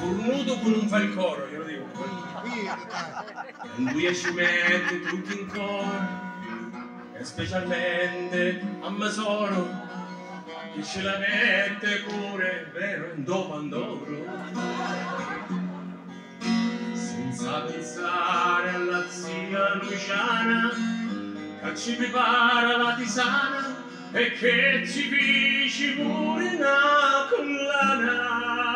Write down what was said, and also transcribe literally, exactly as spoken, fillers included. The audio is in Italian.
cornuto con un fa il coro, glielo dico. E lui ci mette tutti in coro, e specialmente a Masoro, che ce la mette pure, vero, in do Pandoro. Senza pensare alla zia Luciana, che ci prepara la tisana e che ci dici pure una collana.